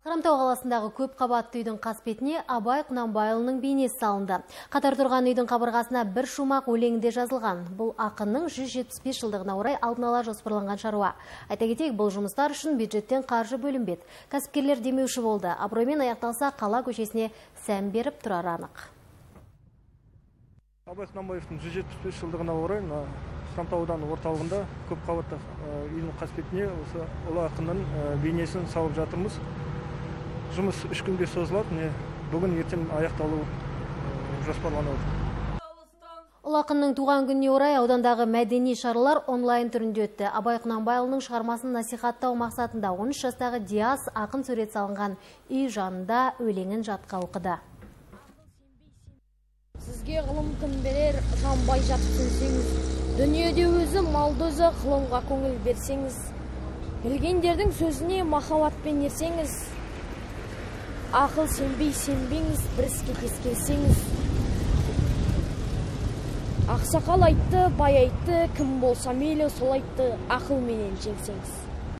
Хромтау қаласындағы көп қабатты үйдің қасбетіне Абай Құнанбайұлының бейнесі салынды. Қатар тұрған үйдің қабырғасына бір шумақ өлеңінде жазылған. Бұл ақынның 175 жылдығына орай алдын ала жоспарланған шаруа. Айта кетейік, бұл жұмыстар үшін бюджеттен қаржы бөлінбеді. Кәсіпкерлер демеуші болды. Абыроймен аяқталса, қала көшесіне сән беріп тұрары анық. Абай Құнанбаевтың 175 жылдығына орай Хромтау ауданы орталығында көп қабатты үйдің қасбетіне осы ұлы ақынның бейнесін салып жатырмыз. Жұмыс 3 күнге созылады. Бүгін ертең аяқталу жоспарланып отыр. Ұлы ақынның туған күніне орай аудандағы мәдени шаралар онлайн түрінде өтті. Абай Құнанбайұлының шығармасын насихаттау мақсатында 13 жастағы Диас ақын сурет салынған үй жанында өлеңін жатқа оқыды. Сізге ғылым күн берер, жанбай жатып түсінсеңіз, дүниеде өзі малды өзі ғылымға көңіл берсеңіз, білгендердің сөзіне махаббатпен ерсеңіз, ақыл сенбейсеңіз, бір іске тез келсеңіз. Ақсақал айтты, бай айтты, кім болса мейлі сол айтты, ақылменен жеңсеңіз.